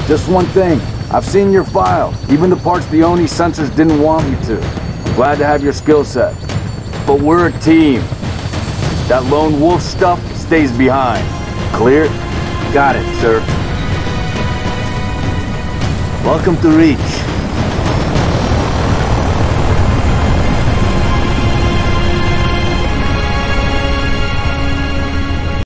Just one thing. I've seen your file, even the parts the Oni sensors didn't want me to. Glad to have your skill set. But we're a team. That lone wolf stuff stays behind. Clear? Got it, sir. Welcome to Reach.